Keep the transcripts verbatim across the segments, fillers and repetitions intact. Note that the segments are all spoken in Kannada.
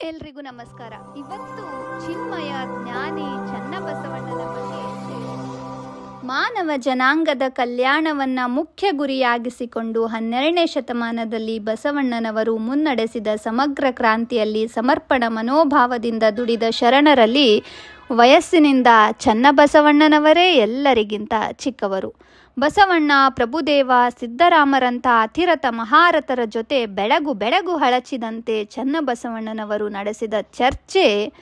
ಎಲ್ರಿಗೂ ನಮಸ್ಕಾರ. ಇವತ್ತು ಚಿನ್ಮಯ ಜ್ಞಾನಿ ಚನ್ನಬಸವಣ್ಣನ ಬಗ್ಗೆ ಮಾನವ ಜನಾಂಗದ ಕಲ್ಯಾಣವನ್ನ ಮುಖ್ಯ ಗುರಿಯಾಗಿಸಿಕೊಂಡು ಹನ್ನೆರಡನೇ ಶತಮಾನದಲ್ಲಿ ಬಸವಣ್ಣನವರು ಮುನ್ನಡೆಸಿದ ಸಮಗ್ರ ಕ್ರಾಂತಿಯಲ್ಲಿ ಸಮರ್ಪಣ ಮನೋಭಾವದಿಂದ ದುಡಿದ ಶರಣರಲ್ಲಿ ವಯಸ್ಸಿನಿಂದ ಚನ್ನಬಸವಣ್ಣನವರೇ ಎಲ್ಲರಿಗಿಂತ ಚಿಕ್ಕವರು. ಬಸವಣ್ಣ, ಪ್ರಭುದೇವ, ಸಿದ್ದರಾಮರಂಥ ಅತಿರಥ ಮಹಾರಥರ ಜೊತೆ ಬೆಳಗು ಬೆಳಗು ಹಳಚಿದಂತೆ ಚನ್ನಬಸವಣ್ಣನವರು ನಡೆಸಿದ ಚರ್ಚೆ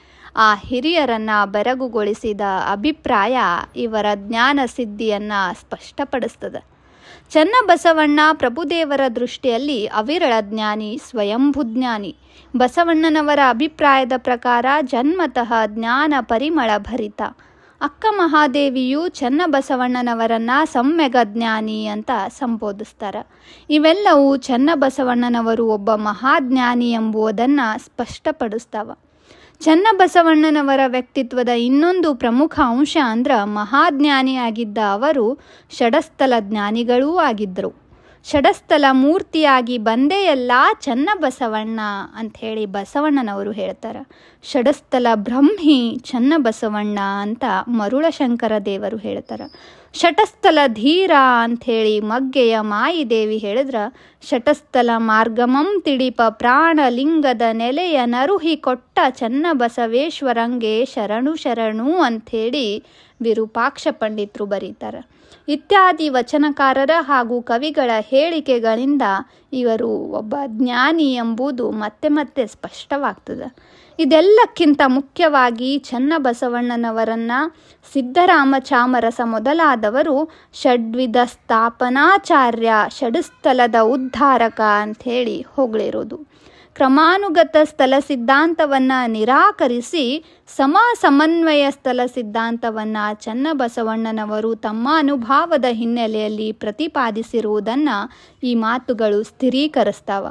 ಆ ಹಿರಿಯರನ್ನ ಬೆರಗುಗೊಳಿಸಿದ ಅಭಿಪ್ರಾಯ ಇವರ ಜ್ಞಾನ ಸಿದ್ಧಿಯನ್ನು ಸ್ಪಷ್ಟಪಡಿಸ್ತದೆ. ಚನ್ನಬಸವಣ್ಣ ಪ್ರಭುದೇವರ ದೃಷ್ಟಿಯಲ್ಲಿ ಅವಿರಳ ಜ್ಞಾನಿ, ಸ್ವಯಂಭುಜ್ಞಾನಿ. ಬಸವಣ್ಣನವರ ಅಭಿಪ್ರಾಯದ ಪ್ರಕಾರ ಜನ್ಮತಃ ಜ್ಞಾನ ಪರಿಮಳ ಭರಿತ. ಅಕ್ಕ ಮಹಾದೇವಿಯು ಚನ್ನಬಸವಣ್ಣನವರನ್ನ ಸಮ್ಯಗ ಜ್ಞಾನಿ ಅಂತ ಸಂಬೋಧಿಸ್ತಾರೆ. ಇವೆಲ್ಲವೂ ಚನ್ನಬಸವಣ್ಣನವರು ಒಬ್ಬ ಮಹಾಜ್ಞಾನಿ ಎಂಬುದನ್ನು ಸ್ಪಷ್ಟಪಡಿಸ್ತಾವ. ಚನ್ನಬಸವಣ್ಣನವರ ವ್ಯಕ್ತಿತ್ವದ ಇನ್ನೊಂದು ಪ್ರಮುಖ ಅಂಶ ಅಂದ್ರೆ ಮಹಾಜ್ಞಾನಿಯಾಗಿದ್ದ ಅವರು ಷಡಸ್ಥಲ ಜ್ಞಾನಿಗಳೂ ಆಗಿದ್ದರು. ಷಡಸ್ಥಲ ಮೂರ್ತಿಯಾಗಿ ಬಂದೇ ಎಲ್ಲ ಚನ್ನಬಸವಣ್ಣ ಅಂಥೇಳಿ ಬಸವಣ್ಣನವರು ಹೇಳ್ತಾರೆ. ಷಡಸ್ಥಲ ಬ್ರಹ್ಮಿ ಚನ್ನಬಸವಣ್ಣ ಅಂತ ಮರುಳಶಂಕರ ದೇವರು ಹೇಳ್ತಾರೆ. ಷಟಸ್ಥಲ ಧೀರ ಅಂಥೇಳಿ ಮಗ್ಗೆಯ ಮಾಯಿದೇವಿ ಹೇಳಿದ್ರ, ಷಟಸ್ಥಲ ಮಾರ್ಗಮಂ ತಿಡಿಪ ಪ್ರಾಣಲಿಂಗದ ನೆಲೆಯ ನರುಹಿ ಕೊಟ್ಟ ಚನ್ನಬಸವೇಶ್ವರಂಗೆ ಶರಣು ಶರಣು ಅಂಥೇಳಿ ವಿರೂಪಾಕ್ಷ ಪಂಡಿತರು ಬರೀತಾರೆ. ಇತ್ಯಾದಿ ವಚನಕಾರರ ಹಾಗೂ ಕವಿಗಳ ಹೇಳಿಕೆಗಳಿಂದ ಇವರು ಒಬ್ಬ ಜ್ಞಾನಿ ಎಂಬುದು ಮತ್ತೆ ಮತ್ತೆ ಸ್ಪಷ್ಟವಾಗ್ತದೆ. ಇದೆಲ್ಲಕ್ಕಿಂತ ಮುಖ್ಯವಾಗಿ ಚನ್ನಬಸವಣ್ಣನವರನ್ನ ಸಿದ್ದರಾಮ ಚಾಮರಸ ಮೊದಲಾದವರು ಷಡ್ವಿಧ ಸ್ಥಾಪನಾಚಾರ್ಯ, ಷಡ್ಸ್ಥಲದ ಉದ್ಧಾರಕ ಅಂಥೇಳಿ ಹೊಗಳಿರೋದು. ಕ್ರಮಾನುಗತ ಸ್ಥಳ ಸಿದ್ಧಾಂತವನ್ನು ನಿರಾಕರಿಸಿ ಸಮ ಸಮನ್ವಯ ಸ್ಥಳ ಸಿದ್ಧಾಂತವನ್ನು ಚನ್ನಬಸವಣ್ಣನವರು ತಮ್ಮ ಅನುಭವದ ಹಿನ್ನೆಲೆಯಲ್ಲಿ ಪ್ರತಿಪಾದಿಸಿರುವುದನ್ನು ಈ ಮಾತುಗಳು ಸ್ಥಿರೀಕರಿಸ್ತಾವ.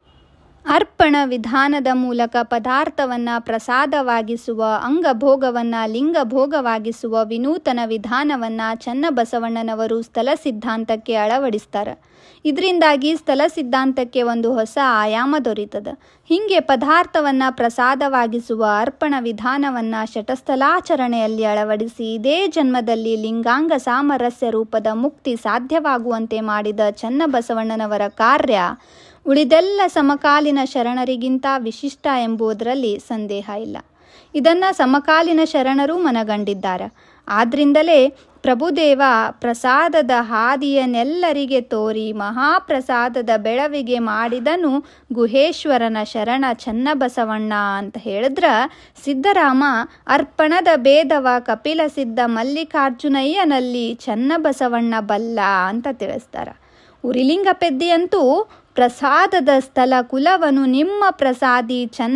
ಅರ್ಪಣ ವಿಧಾನದ ಮೂಲಕ ಪದಾರ್ಥವನ್ನು ಪ್ರಸಾದವಾಗಿಸುವ, ಅಂಗಭೋಗವನ್ನು ಲಿಂಗಭೋಗವಾಗಿಸುವ ವಿನೂತನ ವಿಧಾನವನ್ನು ಚನ್ನಬಸವಣ್ಣನವರು ಸ್ಥಳ ಸಿದ್ಧಾಂತಕ್ಕೆ ಅಳವಡಿಸ್ತಾರೆ. ಇದರಿಂದಾಗಿ ಸ್ಥಳ ಸಿದ್ಧಾಂತಕ್ಕೆ ಒಂದು ಹೊಸ ಆಯಾಮ ದೊರೀತದೆ. ಹೀಗೆ ಪದಾರ್ಥವನ್ನು ಪ್ರಸಾದವಾಗಿಸುವ ಅರ್ಪಣ ವಿಧಾನವನ್ನು ಷಟಸ್ಥಲಾಚರಣೆಯಲ್ಲಿ ಅಳವಡಿಸಿ ಇದೇ ಜನ್ಮದಲ್ಲಿ ಲಿಂಗಾಂಗ ಸಾಮರಸ್ಯ ರೂಪದ ಮುಕ್ತಿ ಸಾಧ್ಯವಾಗುವಂತೆ ಮಾಡಿದ ಚನ್ನಬಸವಣ್ಣನವರ ಕಾರ್ಯ ಉಳಿದೆಲ್ಲ ಸಮಕಾಲೀನ ಶರಣರಿಗಿಂತ ವಿಶಿಷ್ಟ ಎಂಬುದರಲ್ಲಿ ಸಂದೇಹ ಇಲ್ಲ. ಇದನ್ನು ಸಮಕಾಲೀನ ಶರಣರು ಮನಗಂಡಿದ್ದಾರೆ. ಆದ್ದರಿಂದಲೇ ಪ್ರಭುದೇವ ಪ್ರಸಾದದ ಹಾದಿಯನ್ನೆಲ್ಲರಿಗೆ ತೋರಿ ಮಹಾಪ್ರಸಾದದ ಬೆಳವಿಗೆ ಮಾಡಿದನು ಗುಹೇಶ್ವರನ ಶರಣ ಚನ್ನಬಸವಣ್ಣ ಅಂತ ಹೇಳಿದ್ರ, ಸಿದ್ದರಾಮ ಅರ್ಪಣದ ಭೇದವ ಕಪಿಲ ಸಿದ್ಧ ಮಲ್ಲಿಕಾರ್ಜುನಯ್ಯನಲ್ಲಿ ಚನ್ನಬಸವಣ್ಣ ಬಲ್ಲ ಅಂತ ತಿಳಿಸ್ತಾರೆ. ಉರಿಲಿಂಗ ಪೆದ್ದಿಯಂತೂ ಪ್ರಸಾದದ ಸ್ಥಳ ಕುಲವನು ನಿಮ್ಮ ಪ್ರಸಾದಿ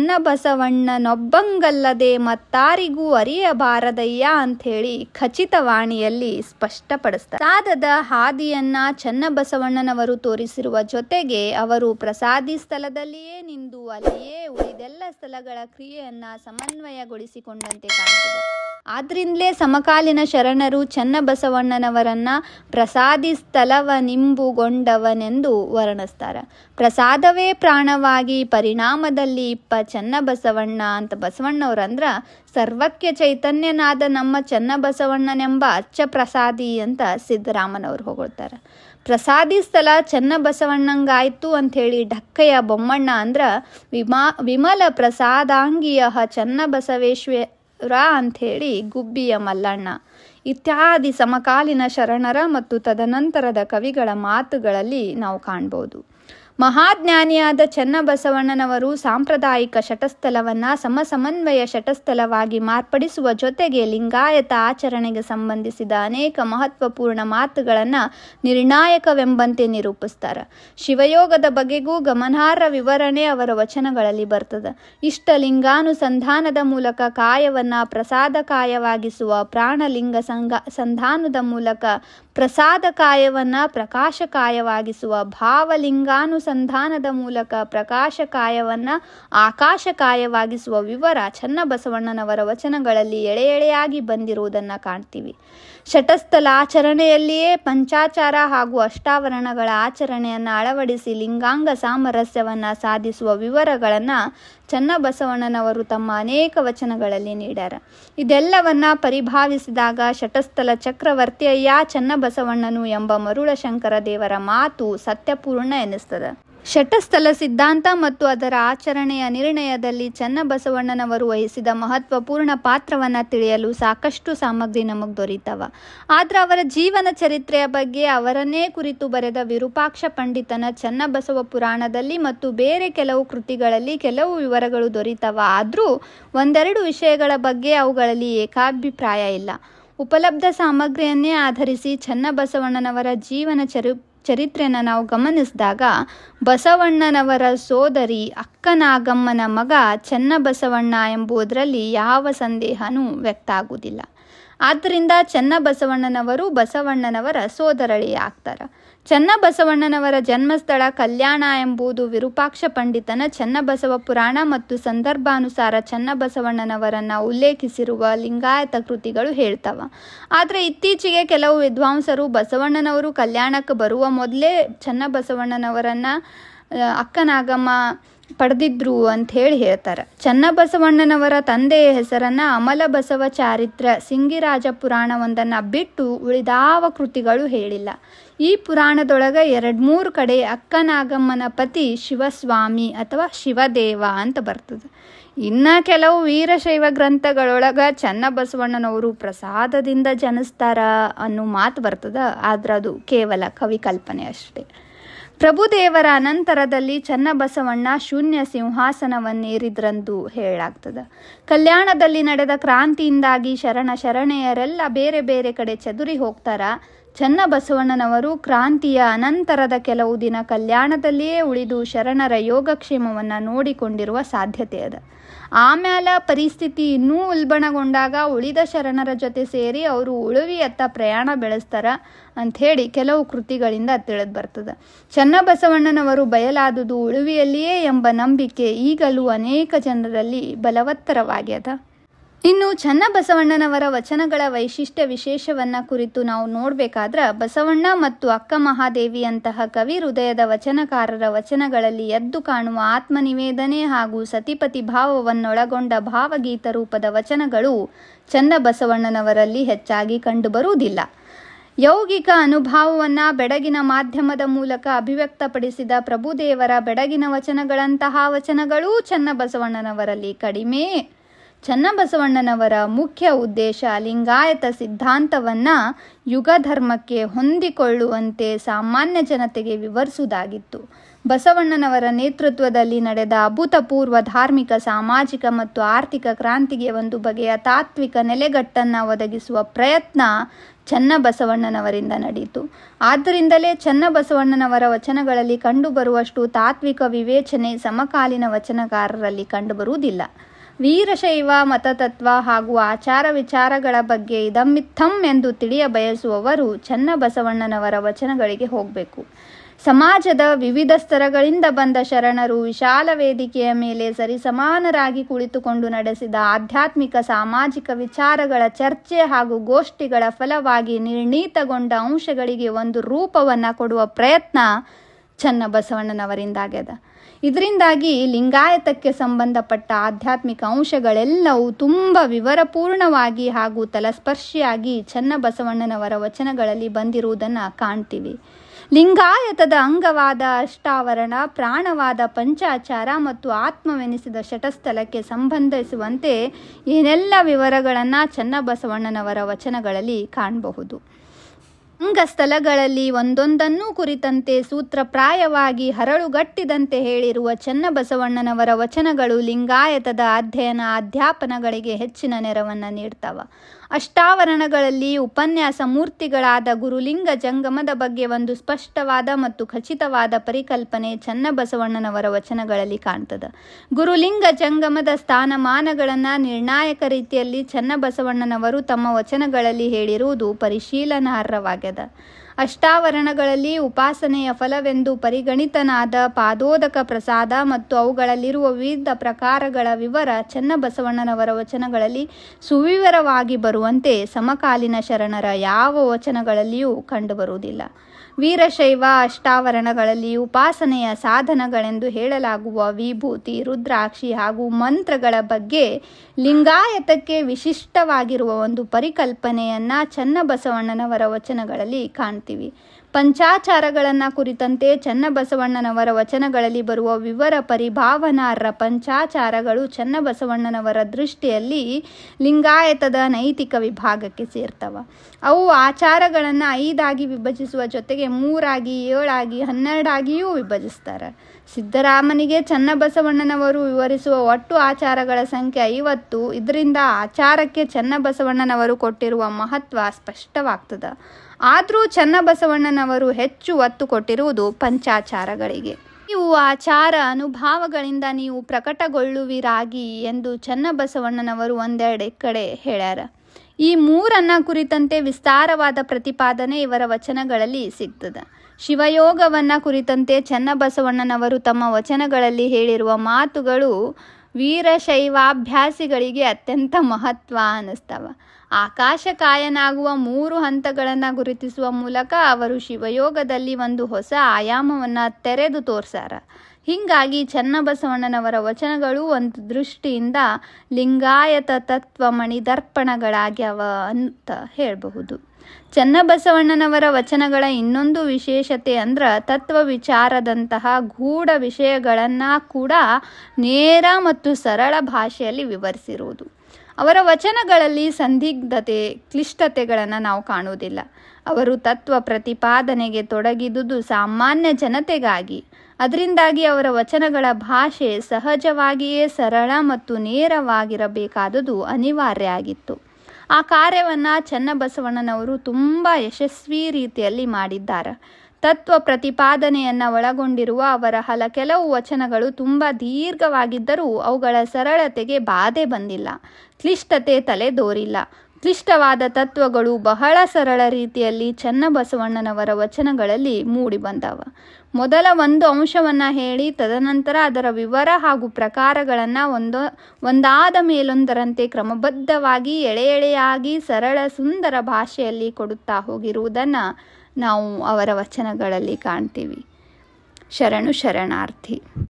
ಚನ್ನಬಸವಣ್ಣನೊಬ್ಬಂಗಲ್ಲದೆ ಮತ್ತಾರಿಗೂ ಅರಿಯಬಾರದಯ್ಯ ಅಂಥೇಳಿ ಖಚಿತವಾಣಿಯಲ್ಲಿ ಸ್ಪಷ್ಟಪಡಿಸ್ತಾರೆ. ಪ್ರಸಾದದ ಹಾದಿಯನ್ನ ಚನ್ನಬಸವಣ್ಣನವರು ತೋರಿಸಿರುವ ಜೊತೆಗೆ ಅವರು ಪ್ರಸಾದಿ ಸ್ಥಳದಲ್ಲಿಯೇ ನಿಂದು ಅಲ್ಲಿಯೇ ಉಳಿದೆಲ್ಲ ಸ್ಥಳಗಳ ಕ್ರಿಯೆಯನ್ನ ಸಮನ್ವಯಗೊಳಿಸಿಕೊಂಡಂತೆ ಕಾಣುತ್ತದೆ. ಆದ್ರಿಂದಲೇ ಸಮಕಾಲೀನ ಶರಣರು ಚನ್ನಬಸವಣ್ಣನವರನ್ನ ಪ್ರಸಾದಿ ಸ್ಥಳವ ನಿಂಬುಗೊಂಡವನೆಂದು ವರ್ಣಿಸ್ತಾರೆ. ಪ್ರಸಾದವೇ ಪ್ರಾಣವಾಗಿ ಪರಿಣಾಮದಲ್ಲಿ ಇಪ್ಪ ಚನ್ನಬಸವಣ್ಣ ಅಂತ ಬಸವಣ್ಣವ್ರಂದ್ರ ಸರ್ವಕ್ಕೆ ಚೈತನ್ಯನಾದ ನಮ್ಮ ಚನ್ನಬಸವಣ್ಣನೆಂಬ ಅಚ್ಚ ಪ್ರಸಾದಿ ಅಂತ ಸಿದ್ದರಾಮನವ್ರು ಹೊಗಳ್ತಾರೆ. ಪ್ರಸಾದಿ ಸ್ಥಳ ಚನ್ನಬಸವಣ್ಣಂಗಾಯ್ತು ಅಂಥೇಳಿ ಢಕ್ಕಯ್ಯ ಬೊಮ್ಮಣ್ಣ ಅಂದ್ರ ವಿಮಾ ವಿಮಲ ಪ್ರಸಾದಾಂಗಿಯ ಚನ್ನಬಸವೇಶ್ವರ ಅಂಥೇಳಿ ಗುಬ್ಬಿಯ ಮಲ್ಲಣ್ಣ ಇತ್ಯಾದಿ ಸಮಕಾಲೀನ ಶರಣರ ಮತ್ತು ತದನಂತರದ ಕವಿಗಳ ಮಾತುಗಳಲ್ಲಿ ನಾವು ಕಾಣ್ಬೋದು. ಮಹಾಜ್ಞಾನಿಯಾದ ಚನ್ನಬಸವಣ್ಣನವರು ಸಾಂಪ್ರದಾಯಿಕ ಷಟಸ್ಥಲವನ್ನು ಸಮಸಮನ್ವಯ ಷಟಸ್ಥಲವಾಗಿ ಮಾರ್ಪಡಿಸುವ ಜೊತೆಗೆ ಲಿಂಗಾಯತ ಆಚರಣೆಗೆ ಸಂಬಂಧಿಸಿದ ಅನೇಕ ಮಹತ್ವಪೂರ್ಣ ಮಾತುಗಳನ್ನು ನಿರ್ಣಾಯಕವೆಂಬಂತೆ ನಿರೂಪಿಸ್ತಾರೆ. ಶಿವಯೋಗದ ಬಗೆಗೂ ಗಮನಾರ್ಹ ವಿವರಣೆ ಅವರ ವಚನಗಳಲ್ಲಿ ಬರ್ತದೆ. ಇಷ್ಟ ಲಿಂಗಾನುಸಂಧಾನದ ಮೂಲಕ ಕಾಯವನ್ನು ಪ್ರಸಾದ ಕಾಯವಾಗಿಸುವ, ಪ್ರಾಣಲಿಂಗ ಸಂಗ ಸಂಧಾನದ ಮೂಲಕ ಪ್ರಸಾದ ಕಾಯವನ್ನು ಪ್ರಕಾಶಕಾಯವಾಗಿಸುವ, ಭಾವಲಿಂಗಾನುಸಂಧಾನದ ಮೂಲಕ ಪ್ರಕಾಶಕಾಯವನ್ನು ಆಕಾಶಕಾಯವಾಗಿಸುವ ವಿವರ ಚನ್ನಬಸವಣ್ಣನವರ ವಚನಗಳಲ್ಲಿ ಎಳೆ ಎಳೆಯಾಗಿ ಬಂದಿರುವುದನ್ನು ಕಾಣ್ತೀವಿ. ಶಟಸ್ಥಲ ಆಚರಣೆಯಲ್ಲಿಯೇ ಪಂಚಾಚಾರ ಹಾಗೂ ಅಷ್ಟಾವರಣಗಳ ಆಚರಣೆಯನ್ನು ಅಳವಡಿಸಿ ಲಿಂಗಾಂಗ ಸಾಮರಸ್ಯವನ್ನು ಸಾಧಿಸುವ ವಿವರಗಳನ್ನು ಚನ್ನಬಸವಣ್ಣನವರು ತಮ್ಮ ಅನೇಕ ವಚನಗಳಲ್ಲಿ ನೀಡ್ಯಾರ. ಇದೆಲ್ಲವನ್ನ ಪರಿಭಾವಿಸಿದಾಗ ಶಟಸ್ಥಲ ಚಕ್ರವರ್ತಿಯಯ್ಯ ಚನ್ನಬಸವಣ್ಣನು ಎಂಬ ಮರುಳಶಂಕರ ದೇವರ ಮಾತು ಸತ್ಯಪೂರ್ಣ ಎನಿಸ್ತದೆ. ಶಟಸ್ಥಲ ಸಿದ್ಧಾಂತ ಮತ್ತು ಅದರ ಆಚರಣೆಯ ನಿರ್ಣಯದಲ್ಲಿ ಚನ್ನಬಸವಣ್ಣನವರು ವಹಿಸಿದ ಮಹತ್ವಪೂರ್ಣ ಪಾತ್ರವನ್ನು ತಿಳಿಯಲು ಸಾಕಷ್ಟು ಸಾಮಗ್ರಿ ನಮಗೆ ದೊರೀತವ. ಆದ್ರೆ ಅವರ ಜೀವನ ಚರಿತ್ರೆಯ ಬಗ್ಗೆ ಅವರನ್ನೇ ಕುರಿತು ಬರೆದ ವಿರೂಪಾಕ್ಷ ಪಂಡಿತನ ಚನ್ನಬಸವ ಪುರಾಣದಲ್ಲಿ ಮತ್ತು ಬೇರೆ ಕೆಲವು ಕೃತಿಗಳಲ್ಲಿ ಕೆಲವು ವಿವರಗಳು ದೊರೀತವ. ಆದರೂ ಒಂದೆರಡು ವಿಷಯಗಳ ಬಗ್ಗೆ ಅವುಗಳಲ್ಲಿ ಏಕಾಭಿಪ್ರಾಯ ಇಲ್ಲ. ಉಪಲಬ್ಧ ಸಾಮಗ್ರಿಯನ್ನೇ ಆಧರಿಸಿ ಚನ್ನಬಸವಣ್ಣನವರ ಜೀವನ ಚರಿ ಚರಿತ್ರೆಯನ್ನು ನಾವು ಗಮನಿಸಿದಾಗ ಬಸವಣ್ಣನವರ ಸೋದರಿ ಅಕ್ಕನಾಗಮ್ಮನ ಮಗ ಚನ್ನಬಸವಣ್ಣ ಎಂಬುದರಲ್ಲಿ ಯಾವ ಸಂದೇಹನೂ ವ್ಯಕ್ತ ಆಗುವುದಿಲ್ಲ. ಆದ್ದರಿಂದ ಚನ್ನಬಸವಣ್ಣನವರು ಬಸವಣ್ಣನವರ ಸೋದರಳಿ ಆಗ್ತಾರೆ. ಚನ್ನಬಸವಣ್ಣನವರ ಜನ್ಮಸ್ಥಳ ಕಲ್ಯಾಣ ಎಂಬುದು ವಿರೂಪಾಕ್ಷ ಪಂಡಿತನ ಚನ್ನಬಸವ ಪುರಾಣ ಮತ್ತು ಸಂದರ್ಭಾನುಸಾರ ಚನ್ನಬಸವಣ್ಣನವರನ್ನು ಉಲ್ಲೇಖಿಸಿರುವ ಲಿಂಗಾಯತ ಕೃತಿಗಳು ಹೇಳ್ತವ. ಆದರೆ ಇತ್ತೀಚೆಗೆ ಕೆಲವು ವಿದ್ವಾಂಸರು ಬಸವಣ್ಣನವರು ಕಲ್ಯಾಣಕ್ಕೆ ಬರುವ ಮೊದಲೇ ಚನ್ನಬಸವಣ್ಣನವರನ್ನು ಅಕ್ಕನಾಗಮ್ಮ ಪಡೆದಿದ್ರು ಅಂತ ಹೇಳಿ ಹೇಳ್ತಾರೆ. ಚನ್ನಬಸವಣ್ಣನವರ ತಂದೆಯ ಹೆಸರನ್ನು ಅಮಲಬಸವ ಚಾರಿತ್ರ ಸಿಂಗಿರಾಜ ಪುರಾಣವೊಂದನ್ನು ಬಿಟ್ಟು ಉಳಿದಾವ ಕೃತಿಗಳು ಹೇಳಿಲ್ಲ. ಈ ಪುರಾಣದೊಳಗೆ ಎರಡು ಮೂರು ಕಡೆ ಅಕ್ಕನಾಗಮ್ಮನ ಪತಿ ಶಿವಸ್ವಾಮಿ ಅಥವಾ ಶಿವದೇವ ಅಂತ ಬರ್ತದೆ. ಇನ್ನು ಕೆಲವು ವೀರಶೈವ ಗ್ರಂಥಗಳೊಳಗೆ ಚನ್ನಬಸವಣ್ಣನವರು ಪ್ರಸಾದದಿಂದ ಜನಿಸ್ತಾರ ಅನ್ನೋ ಮಾತು ಬರ್ತದೆ. ಆದ್ರೆ ಅದು ಕೇವಲ ಕವಿಕಲ್ಪನೆ ಅಷ್ಟೇ. ಪ್ರಭುದೇವರ ಅನಂತರದಲ್ಲಿ ಚನ್ನಬಸವಣ್ಣ ಶೂನ್ಯ ಸಿಂಹಾಸನವನ್ನೇರಿದ್ರಂದು ಹೇಳಲಾಗ್ತದೆ. ಕಲ್ಯಾಣದಲ್ಲಿ ನಡೆದ ಕ್ರಾಂತಿಯಿಂದಾಗಿ ಶರಣ ಶರಣೆಯರೆಲ್ಲ ಬೇರೆ ಬೇರೆ ಕಡೆ ಚದುರಿ ಹೋಗ್ತಾರ. ಚನ್ನಬಸವಣ್ಣನವರು ಕ್ರಾಂತಿಯ ಅನಂತರದ ಕೆಲವು ದಿನ ಕಲ್ಯಾಣದಲ್ಲಿಯೇ ಉಳಿದು ಶರಣರ ಯೋಗಕ್ಷೇಮವನ್ನು ನೋಡಿಕೊಂಡಿರುವ ಸಾಧ್ಯತೆ ಅದ. ಆಮೇಲೆ ಪರಿಸ್ಥಿತಿ ಇನ್ನೂ ಉಲ್ಬಣಗೊಂಡಾಗ ಉಳಿದ ಶರಣರ ಜೊತೆ ಸೇರಿ ಅವರು ಉಳುವಿಯತ್ತ ಪ್ರಯಾಣ ಬೆಳೆಸ್ತಾರ ಅಂಥೇಳಿ ಕೆಲವು ಕೃತಿಗಳಿಂದ ತಿಳಿದು ಬರ್ತದೆ. ಚನ್ನಬಸವಣ್ಣನವರು ಬಯಲಾದುದು ಉಳುವಿಯಲ್ಲಿಯೇ ಎಂಬ ನಂಬಿಕೆ ಈಗಲೂ ಅನೇಕ ಜನರಲ್ಲಿ ಬಲವತ್ತರವಾಗ್ಯದ. ಇನ್ನು ಚನ್ನಬಸವಣ್ಣನವರ ವಚನಗಳ ವೈಶಿಷ್ಟ್ಯ ವಿಶೇಷವನ್ನ ಕುರಿತು ನಾವು ನೋಡಬೇಕಾದ್ರೆ ಬಸವಣ್ಣ ಮತ್ತು ಅಕ್ಕ ಮಹಾದೇವಿಯಂತಹ ಕವಿ ಹೃದಯದ ವಚನಕಾರರ ವಚನಗಳಲ್ಲಿ ಎದ್ದು ಕಾಣುವ ಆತ್ಮನಿವೇದನೆ ಹಾಗೂ ಸತಿಪತಿ ಭಾವವನ್ನೊಳಗೊಂಡ ಭಾವಗೀತ ರೂಪದ ವಚನಗಳು ಚನ್ನಬಸವಣ್ಣನವರಲ್ಲಿ ಹೆಚ್ಚಾಗಿ ಕಂಡುಬರುವುದಿಲ್ಲ. ಯೌಗಿಕ ಅನುಭವವನ್ನು ಬೆಡಗಿನ ಮಾಧ್ಯಮದ ಮೂಲಕ ಅಭಿವ್ಯಕ್ತಪಡಿಸಿದ ಪ್ರಭುದೇವರ ಬೆಡಗಿನ ವಚನಗಳಂತಹ ವಚನಗಳೂ ಚನ್ನಬಸವಣ್ಣನವರಲ್ಲಿ ಕಡಿಮೆ. ಚನ್ನಬಸವಣ್ಣನವರ ಮುಖ್ಯ ಉದ್ದೇಶ ಲಿಂಗಾಯತ ಸಿದ್ಧಾಂತವನ್ನು ಯುಗಧರ್ಮಕ್ಕೆ ಹೊಂದಿಕೊಳ್ಳುವಂತೆ ಸಾಮಾನ್ಯ ಜನತೆಗೆ ವಿವರಿಸುವುದಾಗಿತ್ತು. ಬಸವಣ್ಣನವರ ನೇತೃತ್ವದಲ್ಲಿ ನಡೆದ ಅಭೂತಪೂರ್ವ ಧಾರ್ಮಿಕ, ಸಾಮಾಜಿಕ ಮತ್ತು ಆರ್ಥಿಕ ಕ್ರಾಂತಿಗೆ ಒಂದು ಬಗೆಯ ತಾತ್ವಿಕ ನೆಲೆಗಟ್ಟನ್ನು ಒದಗಿಸುವ ಪ್ರಯತ್ನ ಚನ್ನಬಸವಣ್ಣನವರಿಂದ ನಡೆಯಿತು. ಆದ್ದರಿಂದಲೇ ಚನ್ನಬಸವಣ್ಣನವರ ವಚನಗಳಲ್ಲಿ ಕಂಡುಬರುವಷ್ಟು ತಾತ್ವಿಕ ವಿವೇಚನೆ ಸಮಕಾಲೀನ ವಚನಕಾರರಲ್ಲಿ ಕಂಡುಬರುವುದಿಲ್ಲ. ವೀರಶೈವ ಮತತತ್ವ ಹಾಗೂ ಆಚಾರ ವಿಚಾರಗಳ ಬಗ್ಗೆ ಇದಮ್ಮಿತ್ತಂ ಎಂದು ತಿಳಿಯ ಬಯಸುವವರು ಚನ್ನಬಸವಣ್ಣನವರ ವಚನಗಳಿಗೆ ಹೋಗಬೇಕು. ಸಮಾಜದ ವಿವಿಧ ಸ್ತರಗಳಿಂದ ಬಂದ ಶರಣರು ವಿಶಾಲ ವೇದಿಕೆಯ ಮೇಲೆ ಸರಿಸಮಾನರಾಗಿ ಕುಳಿತುಕೊಂಡು ನಡೆಸಿದ ಆಧ್ಯಾತ್ಮಿಕ ಸಾಮಾಜಿಕ ವಿಚಾರಗಳ ಚರ್ಚೆ ಹಾಗೂ ಗೋಷ್ಠಿಗಳ ಫಲವಾಗಿ ನಿರ್ಣೀತಗೊಂಡ ಅಂಶಗಳಿಗೆ ಒಂದು ರೂಪವನ್ನು ಕೊಡುವ ಪ್ರಯತ್ನ ಚನ್ನಬಸವಣ್ಣನವರಿಂದಾಗ್ಯದ. ಇದರಿಂದಾಗಿ ಲಿಂಗಾಯತಕ್ಕೆ ಸಂಬಂಧಪಟ್ಟ ಆಧ್ಯಾತ್ಮಿಕ ಅಂಶಗಳೆಲ್ಲವೂ ತುಂಬ ವಿವರಪೂರ್ಣವಾಗಿ ಹಾಗೂ ತಲಸ್ಪರ್ಶಿಯಾಗಿ ಚನ್ನಬಸವಣ್ಣನವರ ವಚನಗಳಲ್ಲಿ ಬಂದಿರುವುದನ್ನು ಕಾಣ್ತೀವಿ. ಲಿಂಗಾಯತದ ಅಂಗವಾದ ಅಷ್ಟಾವರಣ, ಪ್ರಾಣವಾದ ಪಂಚಾಚಾರ ಮತ್ತು ಆತ್ಮವೆನಿಸಿದ ಶಟಸ್ಥಲಕ್ಕೆ ಸಂಬಂಧಿಸುವಂತೆ ಏನೆಲ್ಲ ವಿವರಗಳನ್ನು ಚನ್ನಬಸವಣ್ಣನವರ ವಚನಗಳಲ್ಲಿ ಕಾಣಬಹುದು. ಅಂಗಸ್ಥಳಗಳಲ್ಲಿ ಒಂದೊಂದನ್ನೂ ಕುರಿತಂತೆ ಸೂತ್ರಪ್ರಾಯವಾಗಿ ಹರಳುಗಟ್ಟಿದಂತೆ ಹೇಳಿರುವ ಚನ್ನಬಸವಣ್ಣನವರ ವಚನಗಳು ಲಿಂಗಾಯತದ ಅಧ್ಯಯನ ಅಧ್ಯಾಪನಗಳಿಗೆ ಹೆಚ್ಚಿನ ನೆರವನ್ನು ನೀಡ್ತವ. ಅಷ್ಟಾವರಣಗಳಲ್ಲಿ ಉಪನ್ಯಾಸ ಮೂರ್ತಿಗಳಾದ ಗುರುಲಿಂಗ ಜಂಗಮದ ಬಗ್ಗೆ ಒಂದು ಸ್ಪಷ್ಟವಾದ ಮತ್ತು ಖಚಿತವಾದ ಪರಿಕಲ್ಪನೆ ಚನ್ನಬಸವಣ್ಣನವರ ವಚನಗಳಲ್ಲಿ ಕಾಣ್ತದೆ. ಗುರುಲಿಂಗ ಜಂಗಮದ ಸ್ಥಾನಮಾನಗಳನ್ನು ನಿರ್ಣಾಯಕ ರೀತಿಯಲ್ಲಿ ಚನ್ನಬಸವಣ್ಣನವರು ತಮ್ಮ ವಚನಗಳಲ್ಲಿ ಹೇಳಿರುವುದು ಪರಿಶೀಲನಾರ್ಹವಾಗ್ಯದ. ಅಷ್ಟಾವರಣಗಳಲ್ಲಿ ಉಪಾಸನೆಯ ಫಲವೆಂದು ಪರಿಗಣಿತನಾದ ಪಾದೋದಕ ಪ್ರಸಾದ ಮತ್ತು ಅವುಗಳಲ್ಲಿರುವ ವಿವಿಧ ಪ್ರಕಾರಗಳ ವಿವರ ಚನ್ನಬಸವಣ್ಣನವರ ವಚನಗಳಲ್ಲಿ ಸುವಿವರವಾಗಿ ಬರುವಂತೆ ಸಮಕಾಲೀನ ಶರಣರ ಯಾವ ವಚನಗಳಲ್ಲಿಯೂ ಕಂಡುಬರುವುದಿಲ್ಲ. ವೀರಶೈವ ಅಷ್ಟಾವರಣಗಳಲ್ಲಿ ಉಪಾಸನೆಯ ಸಾಧನಗಳೆಂದು ಹೇಳಲಾಗುವ ವಿಭೂತಿ, ರುದ್ರಾಕ್ಷಿ ಹಾಗೂ ಮಂತ್ರಗಳ ಬಗ್ಗೆ ಲಿಂಗಾಯತಕ್ಕೆ ವಿಶಿಷ್ಟವಾಗಿರುವ ಒಂದು ಪರಿಕಲ್ಪನೆಯನ್ನು ಚನ್ನಬಸವಣ್ಣನವರ ವಚನಗಳಲ್ಲಿ ಕಾಣ್ತೀವಿ. ಪಂಚಾಚಾರಗಳನ್ನು ಕುರಿತಂತೆ ಚನ್ನಬಸವಣ್ಣನವರ ವಚನಗಳಲ್ಲಿ ಬರುವ ವಿವರ ಪರಿಭಾವನಾರ್ಹ ಪಂಚಾಚಾರಗಳು ಚನ್ನಬಸವಣ್ಣನವರ ದೃಷ್ಟಿಯಲ್ಲಿ ಲಿಂಗಾಯತದ ನೈತಿಕ ವಿಭಾಗಕ್ಕೆ ಸೇರ್ತವೆ. ಅವು ಆಚಾರಗಳನ್ನು ಐದಾಗಿ ವಿಭಜಿಸುವ ಜೊತೆಗೆ ಮೂರಾಗಿ, ಏಳಾಗಿ, ಹನ್ನೆರಡಾಗಿಯೂ ವಿಭಜಿಸ್ತಾರೆ. ಸಿದ್ದರಾಮನಿಗೆ ಚನ್ನಬಸವಣ್ಣನವರು ವಿವರಿಸುವ ಒಟ್ಟು ಆಚಾರಗಳ ಸಂಖ್ಯೆ ಐವತ್ತು. ಇದರಿಂದ ಆಚಾರಕ್ಕೆ ಚನ್ನಬಸವಣ್ಣನವರು ಕೊಟ್ಟಿರುವ ಮಹತ್ವ ಸ್ಪಷ್ಟವಾಗ್ತದೆ. ಆದರೂ ಚನ್ನಬಸವಣ್ಣನವರು ಹೆಚ್ಚು ಒತ್ತು ಕೊಟ್ಟಿರುವುದು ಪಂಚಾಚಾರಗಳಿಗೆ. ನೀವು ಆಚಾರ ಅನುಭಾವಗಳಿಂದ ನೀವು ಪ್ರಕಟಗೊಳ್ಳುವಿರಾಗಿ ಎಂದು ಚನ್ನಬಸವಣ್ಣನವರು ಒಂದೆರಡು ಕಡೆ ಹೇಳ್ಯಾರ. ಈ ಮೂರನ್ನ ಕುರಿತಂತೆ ವಿಸ್ತಾರವಾದ ಪ್ರತಿಪಾದನೆ ಇವರ ವಚನಗಳಲ್ಲಿ ಸಿಗ್ತದೆ. ಶಿವಯೋಗವನ್ನ ಕುರಿತಂತೆ ಚನ್ನಬಸವಣ್ಣನವರು ತಮ್ಮ ವಚನಗಳಲ್ಲಿ ಹೇಳಿರುವ ಮಾತುಗಳು ವೀರಶೈವಾಭ್ಯಾಸಿಗಳಿಗೆ ಅತ್ಯಂತ ಮಹತ್ವ ಅನ್ನಿಸ್ತವ. ಆಕಾಶಕಾಯನಾಗುವ ಮೂರು ಹಂತಗಳನ್ನು ಗುರುತಿಸುವ ಮೂಲಕ ಅವರು ಶಿವಯೋಗದಲ್ಲಿ ಒಂದು ಹೊಸ ಆಯಾಮವನ್ನು ತೆರೆದು ತೋರ್ಸಾರ. ಹೀಗಾಗಿ ಚನ್ನಬಸವಣ್ಣನವರ ವಚನಗಳು ಒಂದು ದೃಷ್ಟಿಯಿಂದ ಲಿಂಗಾಯತ ತತ್ವ ಮಣಿದರ್ಪಣಗಳಾಗ್ಯಾವ ಅಂತ ಹೇಳಬಹುದು. ಚನ್ನಬಸವಣ್ಣನವರ ವಚನಗಳ ಇನ್ನೊಂದು ವಿಶೇಷತೆ ಅಂದ್ರೆ ತತ್ವ ವಿಚಾರದಂತಹ ಗೂಢ ವಿಷಯಗಳನ್ನು ಕೂಡ ನೇರ ಮತ್ತು ಸರಳ ಭಾಷೆಯಲ್ಲಿ ವಿವರಿಸಿರುವುದು. ಅವರ ವಚನಗಳಲ್ಲಿ ಸಂದಿಗ್ಧತೆ, ಕ್ಲಿಷ್ಟತೆಗಳನ್ನು ನಾವು ಕಾಣುವುದಿಲ್ಲ. ಅವರು ತತ್ವ ಪ್ರತಿಪಾದನೆಗೆ ತೊಡಗಿದುದು ಸಾಮಾನ್ಯ ಜನತೆಗಾಗಿ. ಅದರಿಂದಾಗಿ ಅವರ ವಚನಗಳ ಭಾಷೆ ಸಹಜವಾಗಿಯೇ ಸರಳ ಮತ್ತು ನೇರವಾಗಿರಬೇಕಾದುದು ಅನಿವಾರ್ಯ ಆಗಿತ್ತು. ಆ ಕಾರ್ಯವನ್ನು ಚನ್ನಬಸವಣ್ಣನವರು ತುಂಬ ಯಶಸ್ವಿ ರೀತಿಯಲ್ಲಿ ಮಾಡಿದ್ದಾರೆ. ತತ್ವ ಪ್ರತಿಪಾದನೆಯನ್ನು ಒಳಗೊಂಡಿರುವ ಅವರ ಹಲ ಕೆಲವು ವಚನಗಳು ತುಂಬ ದೀರ್ಘವಾಗಿದ್ದರೂ ಅವುಗಳ ಸರಳತೆಗೆ ಬಾಧೆ ಬಂದಿಲ್ಲ, ಕ್ಲಿಷ್ಟತೆ ತಲೆದೋರಿಲ್ಲ. ಕ್ಲಿಷ್ಟವಾದ ತತ್ವಗಳು ಬಹಳ ಸರಳ ರೀತಿಯಲ್ಲಿ ಚನ್ನಬಸವಣ್ಣನವರ ವಚನಗಳಲ್ಲಿ ಮೂಡಿಬಂದವ. ಮೊದಲ ಒಂದು ಅಂಶವನ್ನು ಹೇಳಿ ತದನಂತರ ಅದರ ವಿವರ ಹಾಗೂ ಪ್ರಕಾರಗಳನ್ನು ಒಂದೊ ಒಂದಾದ ಮೇಲೊಂದರಂತೆ ಕ್ರಮಬದ್ಧವಾಗಿ ಎಳೆ ಎಳೆಯಾಗಿ ಸರಳ ಸುಂದರ ಭಾಷೆಯಲ್ಲಿ ಕೊಡುತ್ತಾ ಹೋಗಿರುವುದನ್ನು ನಾವು ಅವರ ವಚನಗಳಲ್ಲಿ ಕಾಣ್ತೀವಿ. ಶರಣು ಶರಣಾರ್ಥಿ.